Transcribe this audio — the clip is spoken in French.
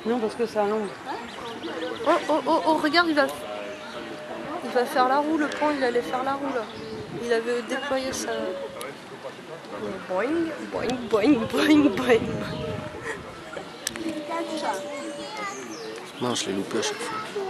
Non, parce que ça allonge. Oh, oh, oh, oh, regarde, il va faire la roue, le pont, il allait faire la roue, là. Il avait déployé sa... Boing, boing, boing, boing, boing. Non, je l'ai loupé à chaque fois.